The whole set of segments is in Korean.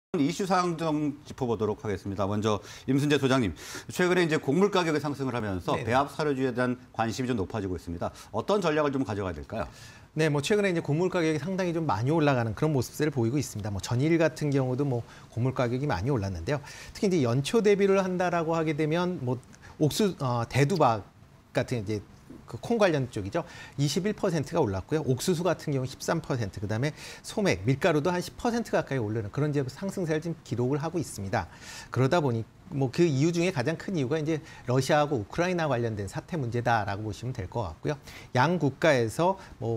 이슈 사항 좀 짚어보도록 하겠습니다. 먼저 임순재 소장님, 최근에 이제 곡물 가격이 상승을 하면서 네. 배합 사료주에 대한 관심이 좀 높아지고 있습니다. 어떤 전략을 좀 가져가야 될까요? 네, 최근에 이제 곡물 가격이 상당히 좀 많이 올라가는 그런 모습들을 보이고 있습니다. 전일 같은 경우도 곡물 가격이 많이 올랐는데요. 특히 이제 연초 대비를 한다라고 하게 되면 대두박 같은 이제 그 콩 관련 쪽이죠. 21%가 올랐고요. 옥수수 같은 경우 13%, 그다음에 소맥, 밀가루도 한 10% 가까이 오르는 그런 이제 상승세를 지금 기록을 하고 있습니다. 그러다 보니 그 이유 중에 가장 큰 이유가 이제 러시아하고 우크라이나 관련된 사태 문제다라고 보시면 될 것 같고요. 양 국가에서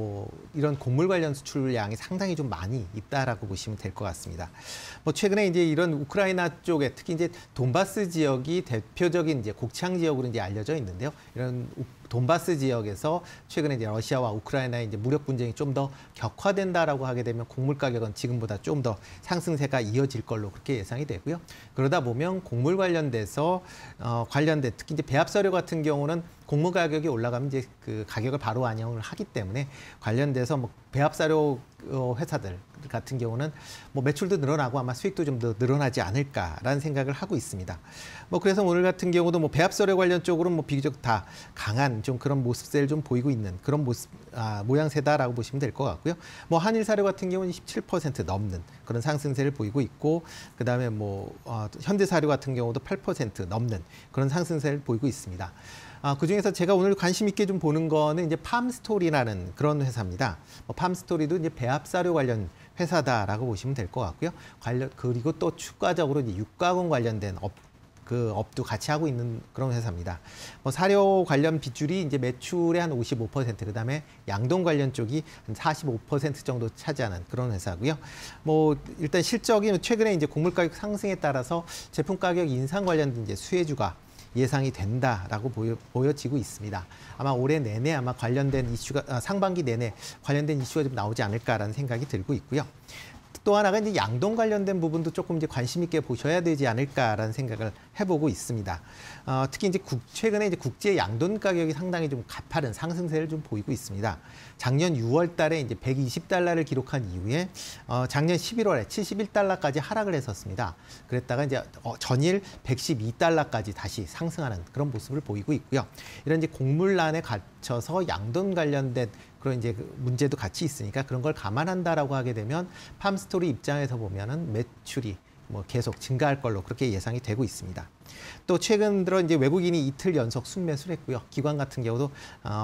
이런 곡물 관련 수출량이 상당히 좀 많이 있다라고 보시면 될 것 같습니다. 최근에 이제 이런 우크라이나 쪽에 특히 이제 돈바스 지역이 대표적인 이제 곡창 지역으로 이제 알려져 있는데요. 이런 돈바스 지역에서 최근에 이제 러시아와 우크라이나의 이제 무력 분쟁이 좀 더 격화된다라고 하게 되면 곡물 가격은 지금보다 좀 더 상승세가 이어질 걸로 그렇게 예상이 되고요. 그러다 보면 곡물 관련돼서 관련된 특히 이제 배합사료 같은 경우는 곡물 가격이 올라가면 이제 그 가격을 바로 반영을 하기 때문에 관련돼서 배합사료 회사들 같은 경우는 매출도 늘어나고 아마 수익도 좀 더 늘어나지 않을까라는 생각을 하고 있습니다. 그래서 오늘 같은 경우도 배합사료 관련 쪽으로는 비교적 다 강한 좀 그런 모습세를 좀 보이고 있는 그런 모양새다라고 보시면 될 것 같고요. 한일 사료 같은 경우는 17% 넘는 그런 상승세를 보이고 있고, 그다음에 현대 사료 같은 경우도 8% 넘는 그런 상승세를 보이고 있습니다. 그중에서 제가 오늘 관심 있게 좀 보는 거는 이제 팜스토리라는 그런 회사입니다. 팜스토리도 이제 배합사료 관련 회사다라고 보시면 될 것 같고요. 그리고 또 추가적으로 이제 육가공 관련된 업도 같이 하고 있는 그런 회사입니다. 사료 관련 비율이 이제 매출의 한 55%, 그다음에 양돈 관련 쪽이 한 45% 정도 차지하는 그런 회사고요. 일단 실적이 최근에 이제 곡물 가격 상승에 따라서 제품 가격 인상 관련된 이제 수혜주가 예상이 된다라고 보여지고 있습니다. 아마 올해 내내 아마 관련된 이슈가 상반기 내내 관련된 이슈가 좀 나오지 않을까라는 생각이 들고 있고요. 또 하나가 이제 양돈 관련된 부분도 조금 이제 관심 있게 보셔야 되지 않을까라는 생각을 해보고 있습니다. 특히 이제 최근에 이제 국제 양돈 가격이 상당히 좀 가파른 상승세를 좀 보이고 있습니다. 작년 6월 달에 이제 120달러를 기록한 이후에 작년 11월에 71달러까지 하락을 했었습니다. 그랬다가 이제 전일 112달러까지 다시 상승하는 그런 모습을 보이고 있고요. 이런 이제 곡물난에 갇혀서 양돈 관련된 그런 이제 문제도 같이 있으니까 그런 걸 감안한다라고 하게 되면 팜스토리 입장에서 보면은 매출이 계속 증가할 걸로 그렇게 예상이 되고 있습니다. 또 최근 들어 이제 외국인이 이틀 연속 순매수를 했고요. 기관 같은 경우도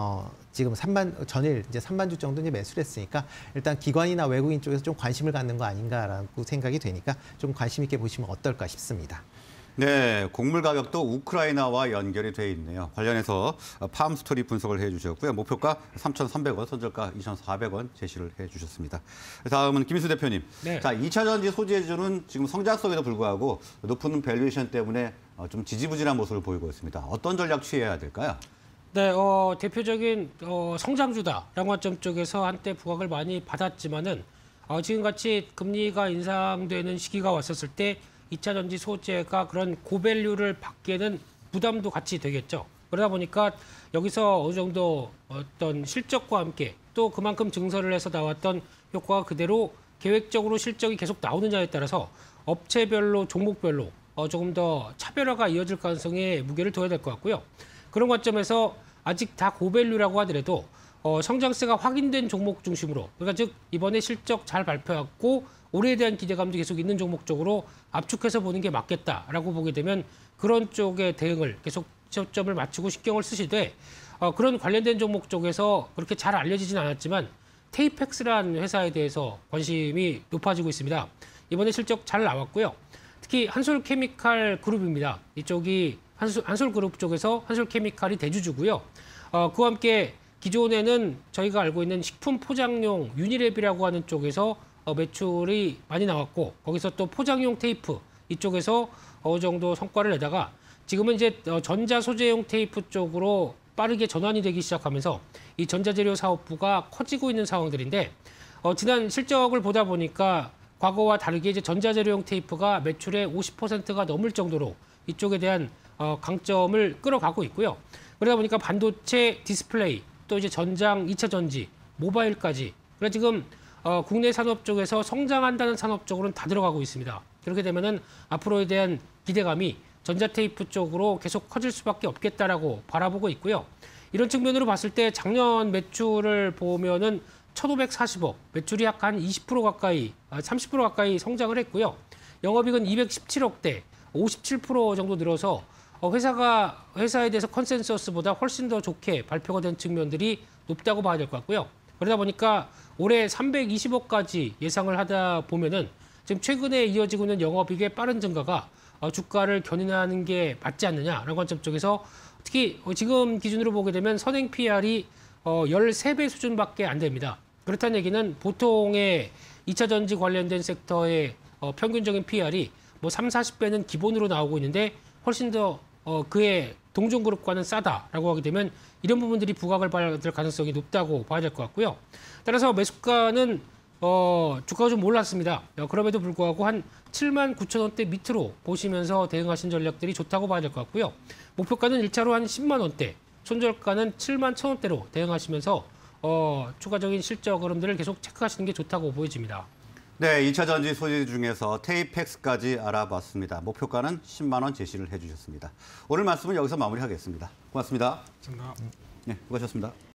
지금 전일 이제 3만 주 정도 이제 매수를 했으니까 일단 기관이나 외국인 쪽에서 좀 관심을 갖는 거 아닌가라고 생각이 되니까 좀 관심 있게 보시면 어떨까 싶습니다. 네, 곡물 가격도 우크라이나와 연결이 돼 있네요. 관련해서 팜스토리 분석을 해주셨고요. 목표가 3,300원, 손절가 2,400원 제시를 해주셨습니다. 다음은 김인수 대표님. 네. 자, 2차 전지 소재주는 지금 성장성에도 불구하고 높은 밸류에이션 때문에 좀 지지부진한 모습을 보이고 있습니다. 어떤 전략 취해야 될까요? 네, 대표적인 성장주다라는 관점 쪽에서 한때 부각을 많이 받았지만은 지금같이 금리가 인상되는 시기가 왔었을 때 2차 전지 소재가 그런 고밸류를 받기에는 부담도 같이 되겠죠. 그러다 보니까 여기서 어느 정도 어떤 실적과 함께 또 그만큼 증설을 해서 나왔던 효과가 그대로 계획적으로 실적이 계속 나오느냐에 따라서 업체별로 종목별로 조금 더 차별화가 이어질 가능성에 무게를 둬야 될 것 같고요. 그런 관점에서 아직 다 고밸류라고 하더라도 성장세가 확인된 종목 중심으로, 그러니까 즉 이번에 실적 잘 발표했고 올해에 대한 기대감도 계속 있는 종목 쪽으로 압축해서 보는 게 맞겠다라고 보게 되면 그런 쪽의 대응을 계속 초점을 맞추고 신경을 쓰시되 그런 관련된 종목 쪽에서 그렇게 잘 알려지진 않았지만 테이펙스라는 회사에 대해서 관심이 높아지고 있습니다. 이번에 실적 잘 나왔고요. 특히 한솔케미칼 그룹입니다. 이쪽이 한솔그룹 쪽에서 한솔케미칼이 대주주고요. 그와 함께 기존에는 저희가 알고 있는 식품 포장용 유니랩이라고 하는 쪽에서 매출이 많이 나왔고 거기서 또 포장용 테이프 이쪽에서 어느 정도 성과를 내다가 지금은 이제 전자 소재용 테이프 쪽으로 빠르게 전환이 되기 시작하면서 이 전자재료 사업부가 커지고 있는 상황들인데 지난 실적을 보다 보니까 과거와 다르게 이제 전자재료용 테이프가 매출의 50%가 넘을 정도로 이쪽에 대한 강점을 끌어가고 있고요. 그러다 보니까 반도체, 디스플레이, 또 이제 전장, 2차 전지, 모바일까지. 그러니까 지금 국내 산업 쪽에서 성장한다는 산업 쪽으로는 다 들어가고 있습니다. 그렇게 되면은 앞으로에 대한 기대감이 전자테이프 쪽으로 계속 커질 수밖에 없겠다라고 바라보고 있고요. 이런 측면으로 봤을 때 작년 매출을 보면은 1,540억, 매출이 약 한 20% 가까이, 30% 가까이 성장을 했고요. 영업이익은 217억대, 57% 정도 늘어서 회사에 대해서 컨센서스보다 훨씬 더 좋게 발표가 된 측면들이 높다고 봐야 될 것 같고요. 그러다 보니까 올해 320억까지 예상을 하다 보면은 지금 최근에 이어지고 있는 영업이익의 빠른 증가가 주가를 견인하는 게 맞지 않느냐라는 관점 쪽에서 특히 지금 기준으로 보게 되면 선행 PR이 13배 수준밖에 안 됩니다. 그렇다는 얘기는 보통의 2차 전지 관련된 섹터의 평균적인 PR이 뭐 3, 40배는 기본으로 나오고 있는데 훨씬 더 그의 동종그룹과는 싸다라고 하게 되면 이런 부분들이 부각을 받을 가능성이 높다고 봐야 될 것 같고요. 따라서 매수가는 주가가 좀 올랐습니다. 그럼에도 불구하고 한 79,000원대 밑으로 보시면서 대응하신 전략들이 좋다고 봐야 될 것 같고요. 목표가는 1차로 한 10만 원대, 손절가는 71,000원대로 대응하시면서 추가적인 실적 흐름들을 계속 체크하시는 게 좋다고 보여집니다. 네, 2차 전지 소재 중에서 테이펙스까지 알아봤습니다. 목표가는 10만 원 제시를 해주셨습니다. 오늘 말씀은 여기서 마무리하겠습니다. 고맙습니다. 감사합니다. 네, 수고하셨습니다.